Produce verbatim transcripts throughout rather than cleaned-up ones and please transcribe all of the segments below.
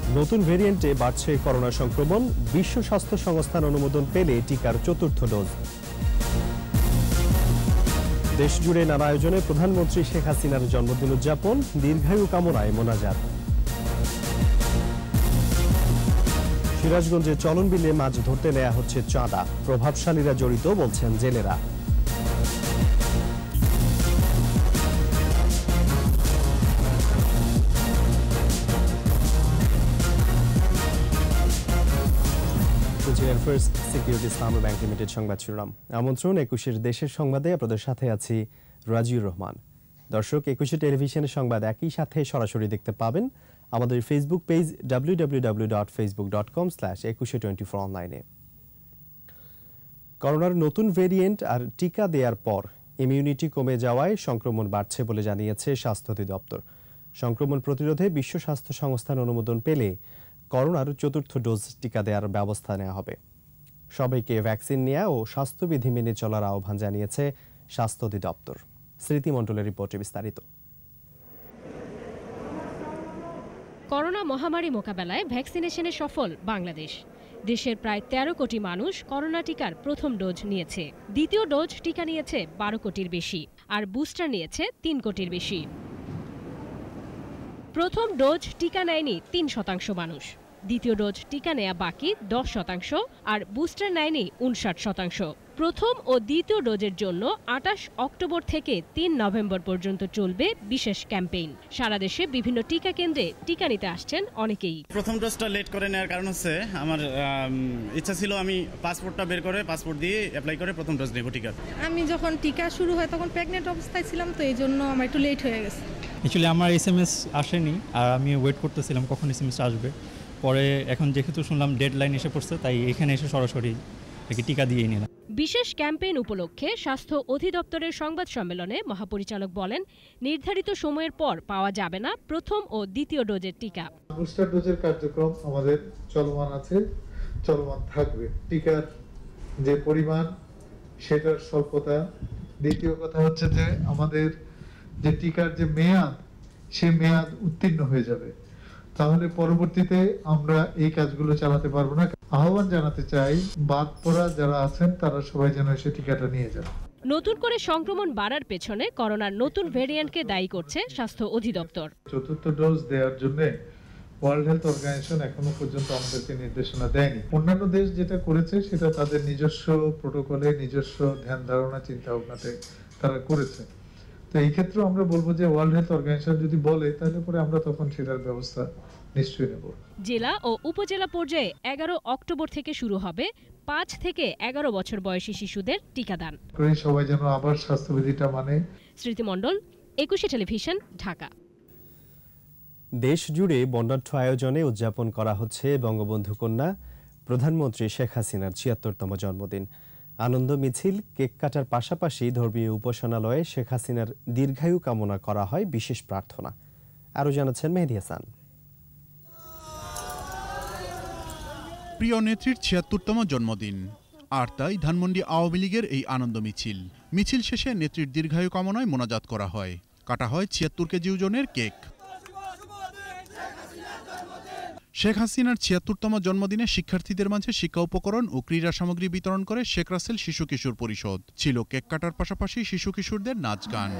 নতুন ভেরিয়েন্টে বাড়ছে করোনা সংক্রমণ, বিশ্ব স্বাস্থ্য সংস্থার অনুমোদন পেলে টিকার চতুর্থ ডোজ। দেশজুড়ে নানা আয়োজনে প্রধানমন্ত্রী শেখ হাসিনার জন্মদিন উদযাপন, দীর্ঘায়ু কামনায় মোনাজাত। সিরাজগঞ্জে চলন বিলে মাছ ধরতে নেওয়া হচ্ছে চাঁদা, প্রভাবশালীরা জড়িত বলছেন জেলেরা। First security Islami bank limited সংবাদ শিরোনাম। আমন্ত্রণ একুশের দেশের সংবাদে, আপনাদের সাথে আছি রাজিউর রহমান। দর্শক, একুশে টেলিভিশনের সংবাদ একই সাথে সরাসরি দেখতে পাবেন আমাদের Facebook page W W W dot Facebook dot com slash Ekushey twenty four অনলাইনে। করোনার নতুন ভেরিয়েন্ট আর টিকা দেওয়ার পর ইমিউনিটি কমে যাওয়ায় সংক্রমণ বাড়ছে বলে জানিয়েছে স্বাস্থ্য অধিদপ্তর। সংক্রমণ প্রতিরোধে বিশ্ব স্বাস্থ্য সংস্থার অনুমোদন পেলে করোনার চতুর্থ ডোজ টিকা দেওয়ার ব্যবস্থা নেওয়া হবে। সবাইকে ভ্যাকসিন নেওয়া ও স্বাস্থ্যবিধি মেনে চলার আহ্বান জানিয়েছে স্বাস্থ্য অধিদপ্তর। স্মৃতিমণ্ডলের রিপোর্টে বিস্তারিত। করোনা মহামারী মোকাবেলায় ভ্যাকসিনেশনে সফল বাংলাদেশ। দেশের প্রায় তেরো কোটি মানুষ করোনা টিকার প্রথম ডোজ নিয়েছে। দ্বিতীয় ডোজ টিকা নিয়েছে বারো কোটির বেশি, আর বুস্টার নিয়েছে তিন কোটির বেশি। প্রথম ডোজ টিকা নেয়নি তিন শতাংশ মানুষ, দ্বিতীয় ডোজ টিকা নেয়া বাকি দশ শতাংশ, আর বুস্টার নেয়নি উনষাট শতাংশ। প্রথম ও দ্বিতীয় ডোজের জন্য আটাশ অক্টোবর থেকে তিন নভেম্বর পর্যন্ত চলবে বিশেষ ক্যাম্পেইন। সারা দেশে বিভিন্ন টিকা কেন্দ্রে টিকা নিতে আসছেন অনেকেই। প্রথম ডোজটা লেট করে নেওয়ার কারণ হচ্ছে আমার ইচ্ছা ছিল আমি পাসপোর্টটা বের করে পাসপোর্ট দিয়ে অ্যাপ্লাই করে প্রথম ডোজ নেব টিকা। আমি যখন টিকা শুরু হয় তখন প্রেগনেন্ট অবস্থায় ছিলাম, তো এই জন্য আমার একটু লেট হয়ে গেছে। অ্যাকচুয়ালি আমার এস এম এস আসেনি, আর আমি ওয়েট করতেছিলাম কখন এস এম এস আসবে। পরে এখন যেহেতু শুনলাম ডেডলাইন এসে পড়ছে, তাই এখানে এসে সরাসরি টিকা দিয়ে নিলাম। বিশেষ ক্যাম্পেইন উপলক্ষে স্বাস্থ্য অধিদপ্তরের সংবাদ সম্মেলনে মহাপরিচালক বলেন, নির্ধারিত সময়ের পর পাওয়া যাবে না প্রথম ও দ্বিতীয় ডোজের টিকা। বুস্টার ডোজের কার্যক্রম আমাদের চলমান আছে, চলমান থাকবে। টিকার যে পরিমাণ সেটার স্বল্পতা, দ্বিতীয় কথা হচ্ছে যে আমাদের যে টিকার যে মেয়াদ, সে মেয়াদ উত্তীর্ণ হয়ে যাবে, তাহলে পরবর্তীতে আমরা এই কাজগুলো চালাতে পারবো না। আহ্বান জানাতে চাই, বাদ পড়া যারা আছেন তারা সবাই যেন এসে টিকাটা নিয়ে যান। নতুন করে সংক্রমণ বাড়ার পেছনে করোনার নতুন ভেরিয়েন্টকে দায়ী করছে স্বাস্থ্য অধিদপ্তর। চতুর্থ ডোজ দেওয়ার জন্য ওয়ার্ল্ড হেলথ অর্গানাইজেশন এখনো পর্যন্ত আমাদেরকে নির্দেশনা দেয়নি। অন্যান্য দেশ যেটা করেছে সেটা তাদের নিজস্ব প্রোটোকলে, নিজস্ব ধ্যান ধারণা, চিন্তা ভাবনাতে তারা করেছে। তো এই ক্ষেত্রে আমরা বলবো যে ওয়ার্ল্ড হেলথ অর্গানাইজেশন যদি বলে, তাহলে পরে আমরা তখন সেটার ব্যবস্থা নিশ্চয়ই নেব। জেলা ও উপজেলা পর্যায়ে এগারো অক্টোবর থেকে শুরু হবে পাঁচ থেকে এগারো বছর বয়সী শিশুদের টিকাদান। সবাই যেন আবার স্বাস্থ্যবিধিটা মানে। স্মৃতিমণ্ডল, একুশে টেলিভিশন, ঢাকা। দেশ জুড়ে বর্ণাঢ্য আয়োজনে উদযাপন করা হচ্ছে বঙ্গবন্ধু কন্যা প্রধানমন্ত্রী শেখ হাসিনার ছিয়াত্তরতম জন্মদিন। আনন্দ মিছিল, কেক কাটার পাশাপাশি ধর্মীয় উপাসনালয়ে শেখ হাসিনার দীর্ঘায়ু কামনা করা হয় বিশেষ প্রার্থনা। আরও জানাচ্ছেন মেহেদী হাসান। প্রিয় নেত্রীর ছিয়াত্তরতম জন্মদিন, আর তাই ধানমন্ডি আওয়ামী লীগের এই আনন্দ মিছিল। মিছিল শেষে নেত্রীর দীর্ঘায়ু কামনায় মোনাজাত করা হয়, কাটা হয় ছিয়াত্তর কেজি ওজনের কেক। শেখ হাসিনার ছিয়াত্তরতম জন্মদিনে শিক্ষার্থীদের মাঝে শিক্ষা উপকরণ ও ক্রীড়া সামগ্রী বিতরণ করে শেখ রাসেল শিশু কিশোর পরিষদ। ছিল কেক কাটার পাশাপাশি শিশু কিশোরদের নাচ গান।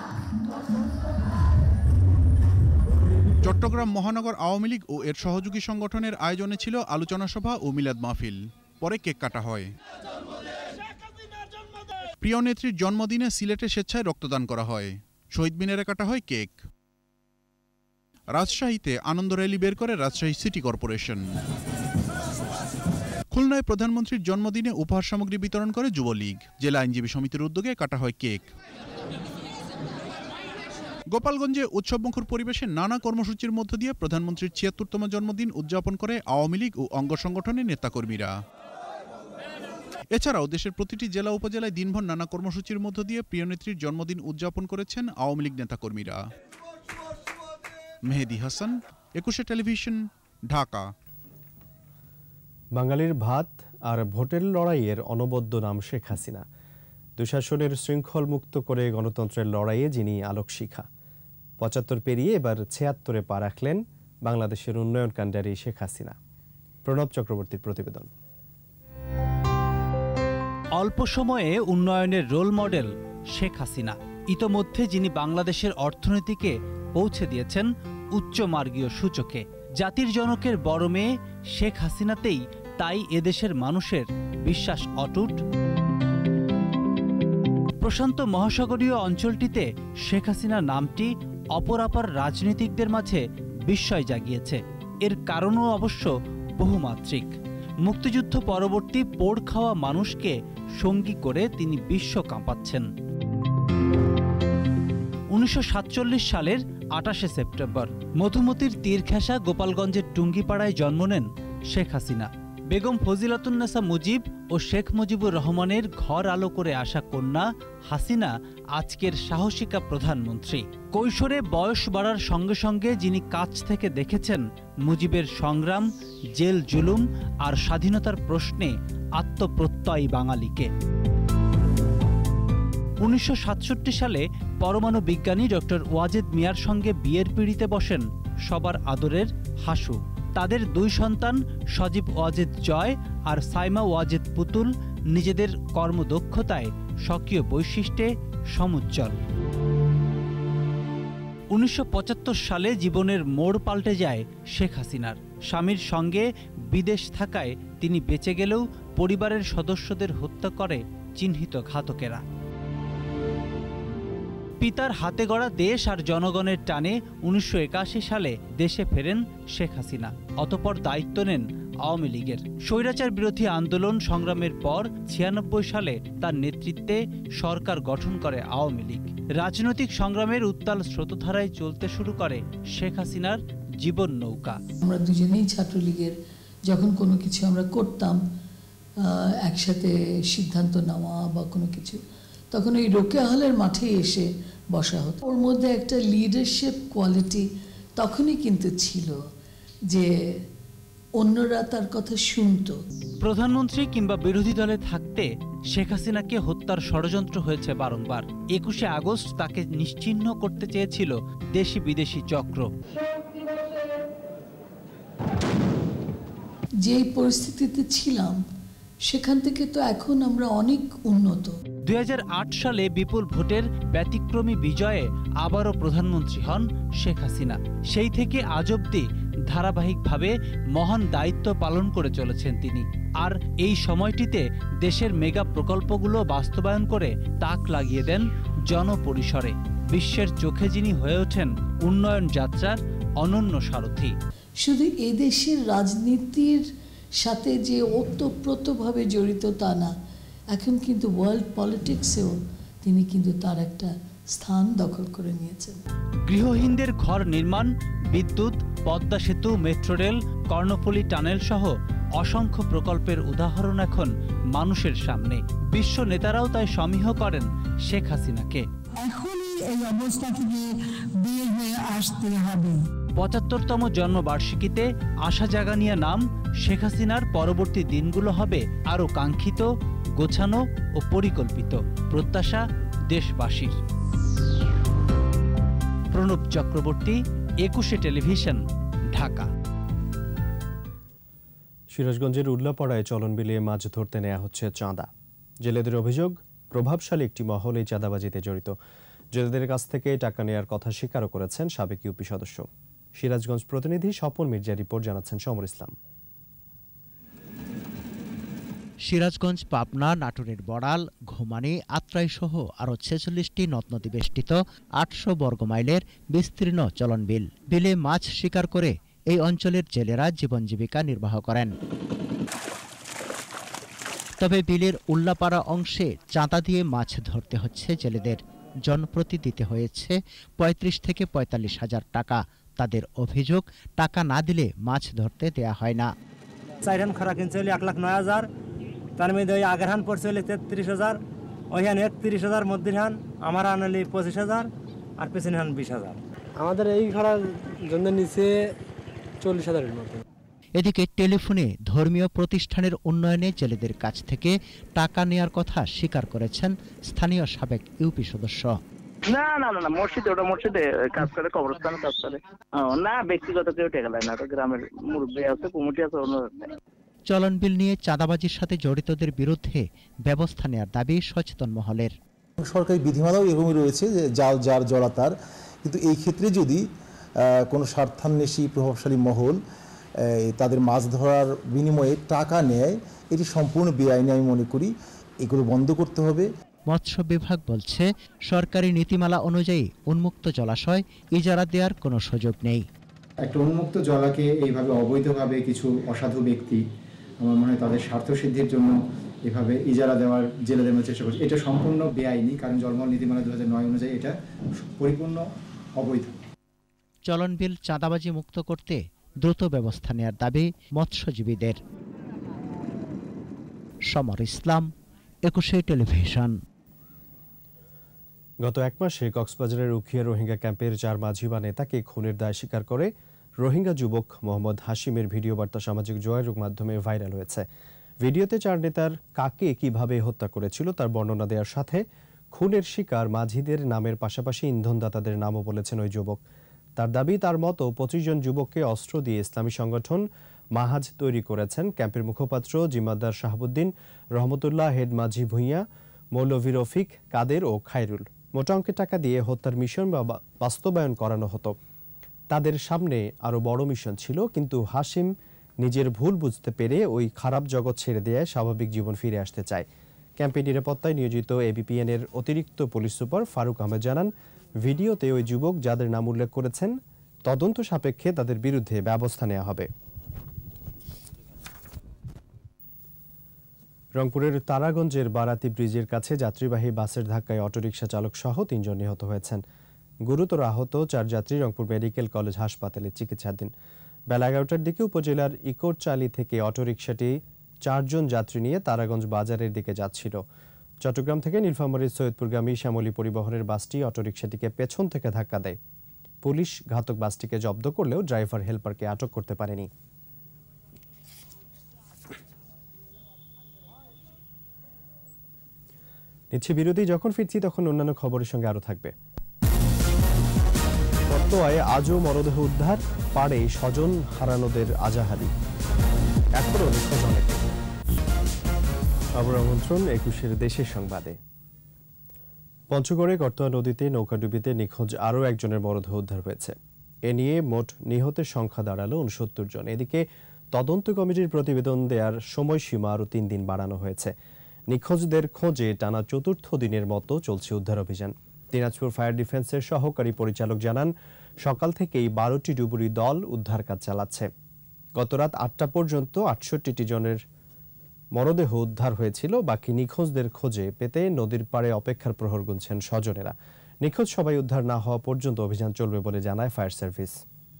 চট্টগ্রাম মহানগর আওয়ামী লীগ ও এর সহযোগী সংগঠনের আয়োজনে ছিল আলোচনা সভা ও মিলাদ মাহফিল। পরে কেক কাটা হয়। প্রিয় নেত্রীর জন্মদিনে সিলেটে স্বেচ্ছায় রক্তদান করা হয়। শহীদ মিনারে কাটা হয় কেক। রাজশাহীতে আনন্দ র্যালি বের করে রাজশাহী সিটি কর্পোরেশন। খুলনায় প্রধানমন্ত্রীর জন্মদিনে উপহার সামগ্রী বিতরণ করে যুবলীগ। জেলা আইনজীবী সমিতির উদ্যোগে কাটা হয় কেক। গোপালগঞ্জে উৎসবমুখর পরিবেশে নানা কর্মসূচির মধ্য দিয়ে প্রধানমন্ত্রীর ছিয়াত্তরতম জন্মদিন উদযাপন করে আওয়ামী লীগ ও অঙ্গ সংগঠনের নেতাকর্মীরা। এছাড়াও দেশের প্রতিটি জেলা উপজেলায় দিনভর নানা কর্মসূচির মধ্য দিয়ে প্রিয়নেত্রীর জন্মদিন উদযাপন করেছেন আওয়ামী লীগ নেতাকর্মীরা। মেহেদী হাসান, একুশে টেলিভিশন, ঢাকা। বাঙালির ভাত আর ভোটের লড়াইয়ের অনবদ্য নাম শেখ হাসিনা। দুঃশাসনের শৃঙ্খল মুক্ত করে গণতন্ত্রের লড়াইয়ে যিনি আলোকশিখা। পঁচাত্তর পেরিয়ে এবার ছিয়াত্তরে পা রাখলেন বাংলাদেশের উন্নয়ন কাণ্ডারী শেখ হাসিনা। প্রণব চক্রবর্তীর প্রতিবেদন। অল্প সময়ে উন্নয়নের রোল মডেল শেখ হাসিনা। ইতোমধ্যে যিনি বাংলাদেশের অর্থনীতিকে পৌঁছে দিয়েছেন উচ্চমার্গীয় সূচকে। জাতির জনকের বড় মেয়ে শেখ হাসিনাতেই তাই এদেশের মানুষের বিশ্বাস অটুট। প্রশান্ত মহাসাগরীয় অঞ্চলটিতে শেখ হাসিনা নামটি অপরাপর রাজনীতিকদের মাঝে বিস্ময় জাগিয়েছে। এর কারণও অবশ্য বহুমাত্রিক। মুক্তিযুদ্ধ পরবর্তী পোড় খাওয়া মানুষকে সঙ্গী করে তিনি বিশ্ব কাঁপাচ্ছেন। উনিশশো সাতচল্লিশ সালের আটাশে সেপ্টেম্বর মধুমতির তীরঘেঁষা গোপালগঞ্জের টুঙ্গিপাড়ায় জন্ম নেন শেখ হাসিনা। বেগম ফজিলাতুন্নেসা মুজিব ও শেখ মুজিবুর রহমানের ঘর আলো করে আসা কন্যা হাসিনা আজকের সাহসিকা প্রধানমন্ত্রী। কৈশোরে বয়স বাড়ার সঙ্গে সঙ্গে যিনি কাছ থেকে দেখেছেন মুজিবের সংগ্রাম, জেল জুলুম আর স্বাধীনতার প্রশ্নে আত্মপ্রত্যয়ী বাঙালিকে। উনিশশো সাতষট্টি সালে পরমাণু বিজ্ঞানী ডক্টর ওয়াজেদ মিয়ার সঙ্গে বিয়ের পিঁড়িতে বসেন সবার আদরের হাসু। তাদের দুই সন্তান সজীব ওয়াজেদ জয় আর সাইমা ওয়াজেদ পুতুল নিজেদের কর্মদক্ষতায় স্বকীয় বৈশিষ্ট্যে সমুজ্জ্বল। উনিশশো পঁচাত্তর সালে জীবনের মোড় পাল্টে যায় শেখ হাসিনার। স্বামীর সঙ্গে বিদেশ থাকায় তিনি বেঁচে গেলেও পরিবারের সদস্যদের হত্যা করে চিহ্নিত ঘাতকেরা। পিতার হাতে গড়া দেশ আর জনগণের টানে উনিশশো একাশি সালে দেশে ফেরেন শেখ হাসিনা। অতঃপর দায়িত্ব নেন আওয়ামী লীগের। স্বৈরাচার বিরোধী আন্দোলন সংগ্রামের পর ছিয়ানব্বই সালে তার নেতৃত্বে সরকার গঠন করে আওয়ামী লীগ। রাজনৈতিক সংগ্রামের উত্তাল স্রোতধারায় চলতে শুরু করে শেখ হাসিনার জীবন নৌকা। আমরা দুজনেই ছাত্রলীগের, যখন কোনো কিছু আমরা করতাম একসাথে সিদ্ধান্ত নেওয়া বা কোনো কিছু, তখন ওই রোকেয়া হলের মাঠে এসে বসা হতো। ওর মধ্যে একটা লিডারশিপ কোয়ালিটি তখনই কিন্তু ছিল যে অন্যরা তার কথা শুনত। প্রধানমন্ত্রী কিংবা বিরোধী দলে থাকতে শেখ হাসিনাকে হত্যার ষড়যন্ত্র হয়েছে বারংবার। একুশে আগস্ট তাকে নিশ্চিহ্ন করতে চেয়েছিল দেশি বিদেশি চক্র। যে পরিস্থিতিতে ছিলাম সেখান থেকে তো এখন আমরা অনেক উন্নত। দুই হাজার আট সালে বিপুল ভোটের ব্যতিক্রমী বিজয়ে আবারও প্রধানমন্ত্রী হন শেখ হাসিনা। সেই থেকে আজ অবধি ধারাবাহিকভাবে মহান দায়িত্ব পালন করে চলেছেন তিনি। আর এই সময়টিতে দেশের মেগা প্রকল্পগুলো বাস্তবায়ন করে তাক লাগিয়ে দেন জনপরিসরে। বিশ্বের চোখে যিনি হয়ে ওঠেন উন্নয়ন যাত্রার অনন্য সারথি। শুধু এদেশের রাজনীতির সাথে যে ওতপ্রোতভাবে জড়িত তা না, এখন কিন্তু ওয়ার্ল্ড পলিটিক্সেও তিনি কিন্তু তার একটা স্থান দখল করে নিয়েছেন। গৃহহীনদের ঘর নির্মাণ, বিদ্যুৎ, পদ্মা সেতু, মেট্রো রেল, কর্ণফুলী টানেল সহ অসংখ্য প্রকল্পের উদাহরণ এখন মানুষের সামনে। বিশ্ব নেতারাও তাই সমীহ করেন শেখ হাসিনাকে। এখনই এই অবস্থা থেকে বের হয়ে আসতে হবে। পঁচাত্তরতম জন্মবার্ষিকীতে আশা জাগানিয়া নাম শেখ হাসিনার পরবর্তী দিনগুলো হবে আরও কাঙ্ক্ষিত, গোছানো ও পরিকল্পিত। প্রত্যাশা দেশবাসীর। প্রণব চক্রবর্তী, একুশে টেলিভিশন, ঢাকা। সিরাজগঞ্জের উল্লাপাড়ায় চলন বিলিয়ে মাছ ধরতে নেওয়া হচ্ছে চাঁদা। জেলেদের অভিযোগ, প্রভাবশালী একটি মহল এই চাঁদাবাজিতে জড়িত। জেলেদের কাছ থেকে টাকা নেওয়ার কথা স্বীকারও করেছেন সাবেক ইউপি সদস্য। সিরাজগঞ্জ প্রতিনিধি স্বপন মির্জা রিপোর্ট জানাচ্ছেন সমর ইসলাম। সিরাজগঞ্জ, পাবনা, নাটোরের বড়াল, ঘুমানি, আত্রাই সহ আরও ছেচল্লিশটি নদ নদী বেষ্টিত আটশো বর্গমাইলের বিস্তীর্ণ চলন বিল। বিলে মাছ শিকার করে এই অঞ্চলের জেলেরা জীবন জীবিকা নির্বাহ করেন। তবে বিলের উল্লাপাড়া অংশে চাঁদা দিয়ে মাছ ধরতে হচ্ছে জেলেদের। জনপ্রতি দিতে হয়েছে পঁয়ত্রিশ থেকে পঁয়তাল্লিশ হাজার টাকা। তাদের অভিযোগ, টাকা না দিলে মাছ ধরতে দেয়া হয় না। চাইরান খরা কিনছে এক লাখ নয় হাজার, তার মধ্যে ওই আগের হান পড়ছে হলে তেত্রিশ হাজার, ওইখান একত্রিশ হাজার, মধ্যে হান আমার হান হলে পঁচিশ হাজার, আর পেছনে হান বিশ হাজার। আমাদের এই খরার জন্য নিচে চল্লিশ হাজারের মতো। এদিকে টেলিফোনে ধর্মীয় প্রতিষ্ঠানের উন্নয়নে জেলেদের কাছ থেকে টাকা নেয়ার কথা স্বীকার করেছেন স্থানীয় সাবেক ইউপি সদস্য। না না না না মসজিদে, ওটা মসজিদে কাজ করে, কবরস্থানে কাজ করে। না ব্যক্তিগত কেউ টেকা দেয় না, ওটা গ্রামের মুরব্বী আছে, কমিটি আছে। চলন বিল নিয়ে চাঁদাবাজির সাথে জড়িতদের বিরুদ্ধে ব্যবস্থা নেওয়ার দাবি সচেতন মহলের। সরকারি বিধিমালাও এরকমই রয়েছে যে জাল যার জলা তার, কিন্তু এই ক্ষেত্রে যদি কোনো স্বার্থান্বেষী প্রভাবশালী মহল তাদের মাছ ধরার বিনিময়ে টাকা নেয়, এটি সম্পূর্ণ বেআইনি আমি মনে করি। এগুলো বন্ধ করতে হবে। মৎস্য বিভাগ বলছে সরকারি নীতিমালা অনুযায়ী উন্মুক্ত জলাশয় ইজারা দেওয়ার কোনো সুযোগ নেই। একটা উন্মুক্ত জলাকে এইভাবে অবৈধভাবে কিছু অসাধু ব্যক্তি, আমার মনে হয় তাদের স্বার্থ সিদ্ধির জন্য এভাবে ইজারা দেওয়ার জেলে দেওয়ার চেষ্টা করছে। এটা সম্পূর্ণ বেআইনি, কারণ জলমল নীতিমালা দু হাজার নয় অনুযায়ী এটা পরিপূর্ণ অবৈধ। চলন বিল চাঁদাবাজি মুক্ত করতে দ্রুত ব্যবস্থা নেওয়ার দাবি মৎস্যজীবীদের। সমর ইসলাম, একুশে টেলিভিশন। গত এক মাসে কক্সবাজারের উখিয়া রোহিঙ্গা ক্যাম্পের চার মাঝি বা নেতাকে খুনের দায় স্বীকার করে রোহিঙ্গা যুবক মোহাম্মদ হাশিমের ভিডিও বার্তা সামাজিক যোগাযোগ মাধ্যমে ভাইরাল হয়েছে। ভিডিওতে চার নেতার কাকে কিভাবে হত্যা করেছিল তার বর্ণনা দেওয়ার সাথে খুনের শিকার মাঝিদের নামের পাশাপাশি ইন্ধনদাতাদের নামও বলেছেন ওই যুবক। তার দাবি, তার মতো পঁচিশ জন যুবককে অস্ত্র দিয়ে ইসলামী সংগঠন মাহাজ তৈরি করেছেন ক্যাম্পের মুখপাত্র জিম্মাদার শাহাবুদ্দিন, রহমতুল্লাহ, হেড মাঝি ভুঁইয়া, মৌলভী রফিক, কাদের ও খায়রুল। মোটা অঙ্কের টাকা দিয়ে হত্যার মিশন বা বাস্তবায়ন করানো হতো। তাদের সামনে আরও বড় মিশন ছিল, কিন্তু হাশিম নিজের ভুল বুঝতে পেরে ওই খারাপ জগৎ ছেড়ে দিয়ে স্বাভাবিক জীবন ফিরে আসতে চায়। ক্যাম্পের নিরাপত্তায় নিয়োজিত এবিপিএন এর অতিরিক্ত পুলিশ সুপার ফারুক আহমেদ জানান, ভিডিওতে ওই যুবক যাদের নাম উল্লেখ করেছেন তদন্ত সাপেক্ষে তাদের বিরুদ্ধে ব্যবস্থা নেওয়া হবে। রংপুরের তারাগঞ্জের বারাতি ব্রিজের কাছে যাত্রীবাহী বাসের ধাক্কায় অটোরিকশা চালক সহ তিনজন নিহত হয়েছেন। গুরুতর আহত চার যাত্রী রংপুর মেডিকেল কলেজ হাসপাতালে চিকিৎসাধীন। বেলা এগারোটার দিকে উপজেলার ইকোরচালি থেকে অটোরিকশাটি চারজন যাত্রী নিয়ে তারাগঞ্জ বাজারের দিকে যাচ্ছিল। চট্টগ্রাম থেকে নীলফামারীর সৈয়দপুরগামী শ্যামলী পরিবহনের বাসটি অটোরিকশাটিকে পেছন থেকে ধাক্কা দেয়। পুলিশ ঘাতক বাসটিকে জব্দ করলেও ড্রাইভার হেলপারকে আটক করতে পারেনি। নিচ্ছে বিরতি, যখন ফিরছি তখন অন্যান্য খবরের সঙ্গে আরো থাকবে। পটুয়ায় আজও মরদেহ উদ্ধার, পাড়ে স্বজন হারানোদের আজাহারি, এখনো নিখোঁজ অনেকে। খবর আমন্ত্রণ একুশের দেশের সংবাদে। পঞ্চগড়ে করতোয়া নদীতে নৌকাডুবিতে নিখোঁজ আরও একজনের মরদেহ উদ্ধার হয়েছে। এ নিয়ে মোট নিহতের সংখ্যা দাঁড়ালো উনসত্তর জন। এদিকে তদন্ত কমিটির প্রতিবেদন দেওয়ার সময়সীমা আরও তিন দিন বাড়ানো হয়েছে। নিখোঁজদের খোঁজে টানা চতুর্থ দিনের মতো চলছে উদ্ধার অভিযান। দিনাজপুর ফায়ার ডিফেন্সের সহকারী পরিচালক জানান, সকাল থেকেই বারোটি ডুবুরি দল উদ্ধার কাজ চালাচ্ছে। গতরাত আটটা পর্যন্ত আটষট্টি জনের মরদেহ উদ্ধার হয়েছিল। বাকি নিখোঁজদের খোঁজে পেতে নদীর পাড়ে অপেক্ষার প্রহর গুনছেন স্বজনেরা। নিখোঁজ সবাই উদ্ধার না হওয়া পর্যন্ত অভিযান চলবে বলে জানায় ফায়ার সার্ভিস।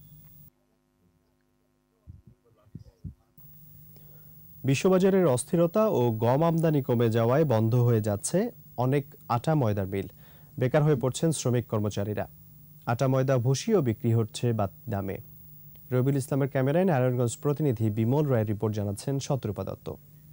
বিশ্ববাজারের অস্থিরতা ও গম আমদানি কমে যাওয়ায় বন্ধ হয়ে যাচ্ছে অনেক আটা ময়দার মিল। বেকার হয়ে পড়ছেন শ্রমিক কর্মচারীরা। আটা ময়দা ভুসিও বিক্রি হচ্ছে বাদ দামে। রবিউল ইসলামের ক্যামেরায় নারায়ণগঞ্জ প্রতিনিধি বিমল রায়ের রিপোর্ট, জানাচ্ছেন শত্রুপা দত্ত।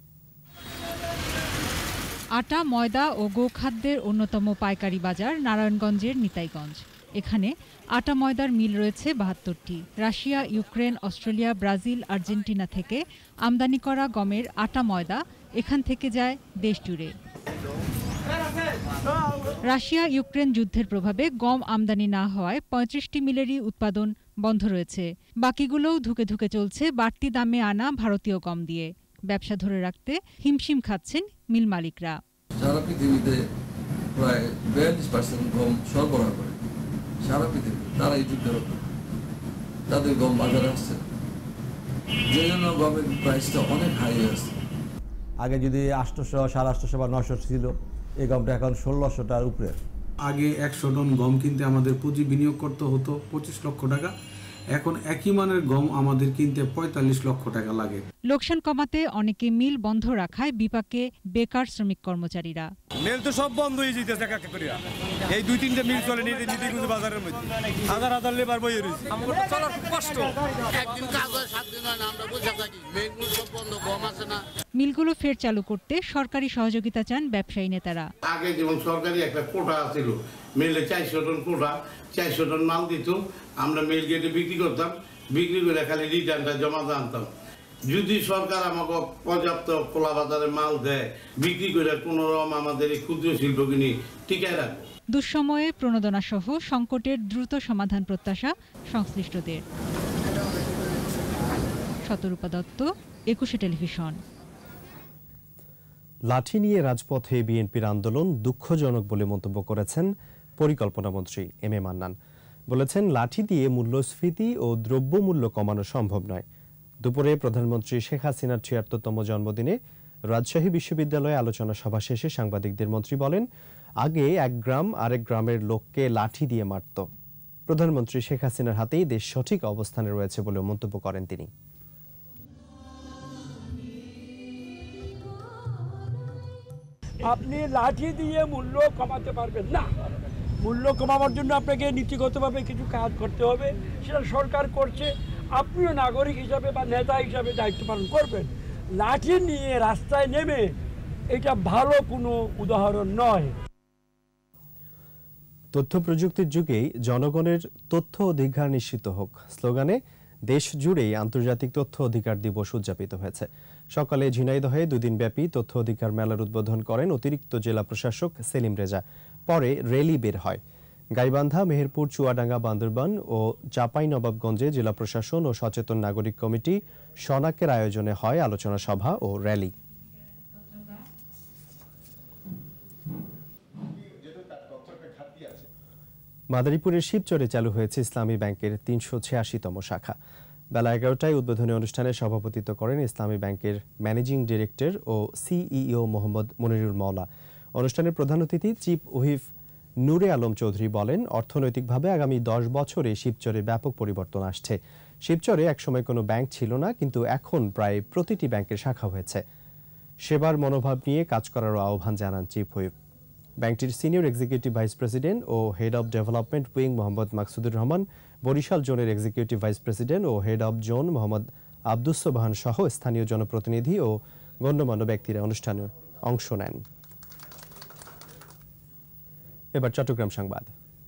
আটা, ময়দা ও গোখাদ্যের অন্যতম পাইকারি বাজার নারায়ণগঞ্জের নিতাইগঞ্জ। এখানে আটা ময়দার মিল রয়েছে বাহাত্তরটি। Russia, Ukraine, Australia, Brazil, Argentina থেকে আমদানি করা গমের আটা ময়দা এখান থেকে যায় দেশ জুড়ে। রাশিয়া ইউক্রেন যুদ্ধের প্রভাবে গম আমদানি না হওয়ায় পঁয়ত্রিশটি মিলেরই উৎপাদন বন্ধ রয়েছে। বাকিগুলোও ধুকে ধুকে চলছে বাড়তি দামে আনা ভারতীয় গম দিয়ে। ব্যবসা ধরে রাখতে হিমশিম খাচ্ছেন মিল মালিকরা। সারা পৃথিবীতে প্রায় বিয়াল্লিশ পার্সেন্ট গম সরবরাহ করে সারা পৃথিবী, তারা এই যুদ্ধের তাদের গম বাজারে আসছে, যে জন্য গমের প্রাইসটা অনেক হাই আছে। আগে যদি আটশোশো সাড়ে আটশোশো বা নশো ছিল, এই গমটা এখন ষোলোশোটার উপরে। আগে একশো টন গম কিনতে আমাদের পুঁজি বিনিয়োগ করতে হতো পঁচিশ লক্ষ টাকা, এখন একই মানের গম আমাদের কিনতে পঁয়তাল্লিশ লক্ষ টাকা লাগে। লোকসান কমাতে অনেকে মিল বন্ধ রাখায় বিপাকে বেকার শ্রমিক কর্মচারীরা। মিল তো সব বন্ধ হয়ে যেতেছে এক এক করিয়া। এই দুই তিনটা মিল চলে নীতিগঞ্জ বাজারের মধ্যে হাজার হাজার লেবার বইয়ে রয়েছে। আমাদের চলার খুব কষ্ট। একদিন কাজ হয় সাত দিন হয় না, আমরা বসে থাকি। মিলগুলো সব বন্ধ, গম আছে না। মিলগুলো ফের চালু করতে সরকারি সহযোগিতা চান ব্যবসায়ী নেতারা। আগে যেমন সরকারি একটা কোটা ছিল, মিলে চারশো টন কোটা, চারশো টন মাল দিত, আমরা মিল গেটে বিক্রি করতাম, বিক্রি করে খালি রিটার্নটা জমা আনতাম। যদি সরকার আমাকে পর্যাপ্ত খোলা বাজারে মাল দেয়, বিক্রি করে কোনো রকম আমাদের এই ক্ষুদ্র শিল্প কিনে টিকায় রাখবো। দুঃসময়ে প্রণোদনা সহ সংকটের দ্রুত সমাধান প্রত্যাশা সংশ্লিষ্টদের। শতরূপা দত্ত, একুশে টেলিভিশন। লাঠি নিয়ে রাজপথে বিএনপির আন্দোলন দুঃখজনক বলে মন্তব্য করেছেন পরিকল্পনা মন্ত্রী এম এ মান্নান। বলেছেন, লাঠি দিয়ে মূল্যস্ফীতি ও দ্রব্যমূল্য কমানো সম্ভব নয়। দুপুরে প্রধানমন্ত্রী শেখ হাসিনার ছিয়াত্তরতম জন্মদিনে রাজশাহী বিশ্ববিদ্যালয়ে আলোচনা সভা শেষে সাংবাদিকদের মন্ত্রী বলেন, আগে এক গ্রাম আরেক গ্রামের লোককে লাঠি দিয়ে মারত। প্রধানমন্ত্রী শেখ হাসিনার হাতেই দেশ সঠিক অবস্থানে রয়েছে বলে মন্তব্য করেন তিনি। আপনি লাঠি দিয়ে মূল্য কমাতে পারবেন না। মূল্য কমানোর জন্য আপনাকে নীতিগতভাবে কিছু কাজ করতে হবে, সেটা সরকার করছে। আপনিও নাগরিক হিসাবে বা নেতা হিসাবে দায়িত্ব পালন করবেন। লাঠি নিয়ে রাস্তায় নেমে এটা ভালো কোনো উদাহরণ নয়। তথ্য প্রযুক্তির যুগেই জনগণের তথ্য অধিকার নিশ্চিত হোক স্লোগানে দেশ জুড়েই আন্তর্জাতিক তথ্য অধিকার দিবস উদযাপিত হয়েছে। সকালে ঝিনাইদহে দুদিনব্যাপী তথ্য অধিকার মেলার উদ্বোধন করেন অতিরিক্ত জেলা প্রশাসক সেলিম রেজা। পরে র্যালি বের হয়। গাইবান্ধা, মেহেরপুর, চুয়াডাঙ্গা, বান্দরবান ও চাঁপাইনবাবগঞ্জে জেলা প্রশাসন ও সচেতন নাগরিক কমিটি শনাকের আয়োজনে হয় আলোচনা সভা ও র্যালি। মাদারীপুরের শিবচরে চালু হয়েছে ইসলামী ব্যাংকের তিনশো ছিয়াশিতম শাখা। বেলা এগারোটায় উদ্বোধনী অনুষ্ঠানে সভাপতিত্ব করেন ইসলামী ব্যাংকের ম্যানেজিং ডিরেক্টর ও সিইও মোহাম্মদ মনিরুল মওলা। অনুষ্ঠানের প্রধান অতিথি চিফ হুইপ নূরে আলম চৌধুরী বলেন, অর্থনৈতিকভাবে আগামী দশ বছরে শিবচরে ব্যাপক পরিবর্তন আসছে। শিবচরে একসময় কোনো ব্যাংক ছিল না, কিন্তু এখন প্রায় প্রতিটি ব্যাংকের শাখা হয়েছে। সেবার মনোভাব নিয়ে কাজ করারও আহ্বান জানান চিফ হুইপ। ব্যাংকটির সিনিয়র এক্সিকিউটিভ ভাইস প্রেসিডেন্ট ও head of development wing Mohammad Maksudur Rahman, Barishal জোনের এক্সিকিউটিভ ভাইস প্রেসিডেন্ট ও head of zone Mohammad Abdus Sobhan সহ স্থানীয় জনপ্রতিনিধি ও গণ্যমান্য ব্যক্তিরা অনুষ্ঠানে অংশ নেন। এবার চট্টগ্রাম সংবাদ।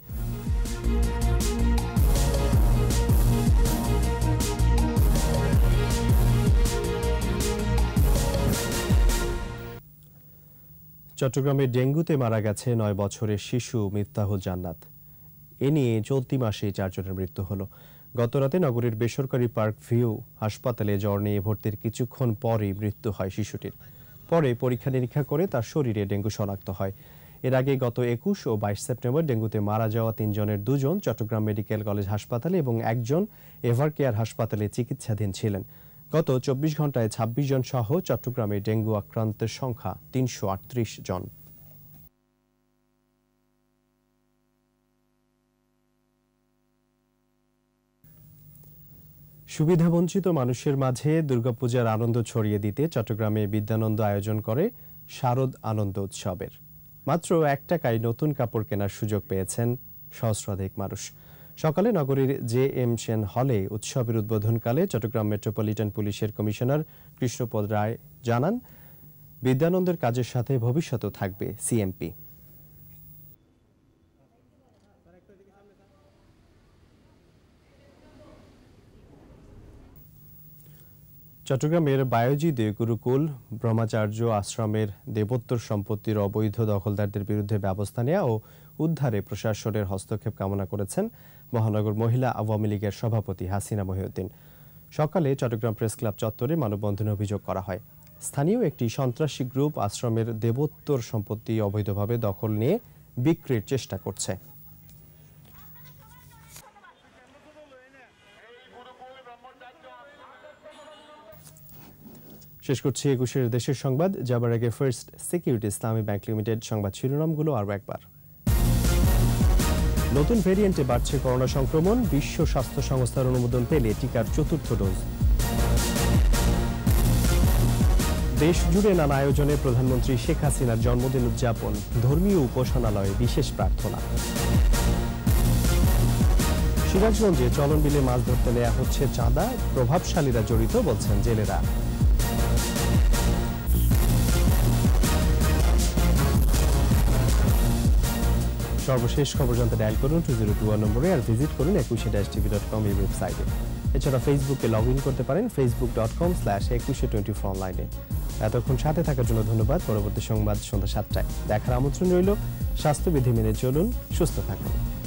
চট্টগ্রামে ডেঙ্গুতে মারা গেছে নয় বছরের শিশু মিফতাহুল জান্নাত। এ নিয়ে চলতি মাসে চারজনের মৃত্যু হলো। গতরাতে নগরীর বেসরকারি পার্ক ভিউ হাসপাতালে জ্বর নিয়ে ভর্তির কিছুক্ষণ পরই মৃত্যু হয় শিশুটির। পরে পরীক্ষা নিরীক্ষা করে তার শরীরে ডেঙ্গু শনাক্ত হয়। এর আগে গত একুশ ও বাইশ সেপ্টেম্বর ডেঙ্গুতে মারা যাওয়া তিনজনের দুজন চট্টগ্রাম মেডিকেল কলেজ হাসপাতালে এবং একজন এভার কেয়ার হাসপাতালে চিকিৎসাধীন ছিলেন। গত চব্বিশ ঘন্টায় ছাব্বিশ জন সহ চট্টগ্রামে ডেঙ্গু আক্রান্তের সংখ্যা তিনশো আটত্রিশ জন। সুবিধাবঞ্চিত মানুষের মাঝে দুর্গাপূজার আনন্দ ছড়িয়ে দিতে চট্টগ্রামে বিদ্যানন্দ আয়োজন করে শারদ আনন্দ উৎসবের। মাত্র এক টাকায় নতুন কাপড় কেনার সুযোগ পেয়েছেন সহস্রাধিক মানুষ। সকালে নগরীর জে এম সেন হলে উৎসবের উদ্বোধনকালে চট্টগ্রাম মেট্রোপলিটন পুলিশের কমিশনার কৃষ্ণপদ রায় জানান, বিদ্যানন্দের কাজের সাথে ভবিষ্যতেও থাকবে সিএমপি। চট্টগ্রামের বায়োজিদে গুরুকুল ব্রহ্মচার্য আশ্রমের দেবোত্তর সম্পত্তির অবৈধ দখলদারদের বিরুদ্ধে ব্যবস্থা নেওয়া ও উদ্ধারে প্রশাসনের হস্তক্ষেপ কামনা করেছেন মহানগর মহিলা আওয়ামী লীগের সভাপতি হাসিনা মহিউদ্দিন। সকালে চট্টগ্রাম প্রেস ক্লাব চত্বরে মানববন্ধনে অভিযোগ করা হয়, স্থানীয় একটি সন্ত্রাসী গ্রুপ আশ্রমের দেবোত্তর সম্পত্তি অবৈধভাবে দখল নিয়ে বিক্রির চেষ্টা করছে। শেষ করছি একুশের দেশের সংবাদ। যাবার আগে first security Islami bank limited সংবাদ শিরোনামগুলো আরও একবার। নতুন ভেরিয়েন্টে বাড়ছে করোনা সংক্রমণ, বিশ্ব স্বাস্থ্য সংস্থার অনুমোদন পেলে টিকার চতুর্থ ডোজ। দেশ জুড়ে নানা আয়োজনে প্রধানমন্ত্রী শেখ হাসিনার জন্মদিন উদযাপন, ধর্মীয় উপাসনালয়ে বিশেষ প্রার্থনা। সিরাজগঞ্জে চলন বিলে মাছ ধরতে নেওয়া হচ্ছে চাঁদা, প্রভাবশালীরা জড়িত বলছেন জেলেরা। সর্বশেষ খবর জানতে ডায়াল করুন টু জিরো টু ওয়ান নম্বরে আর ভিজিট করুন একুশে ড্যাশ টিভি ডট কম এই ওয়েবসাইটে। এছাড়া ফেসবুকে লগ ইন করতে পারেন Facebook dot com slash Ekushey twenty four অনলাইনে। এতক্ষণ সাথে থাকার জন্য ধন্যবাদ। পরবর্তী সংবাদ সন্ধ্যা সাতটায় দেখার আমন্ত্রণ রইল। স্বাস্থ্যবিধি মেনে চলুন, সুস্থ থাকুন।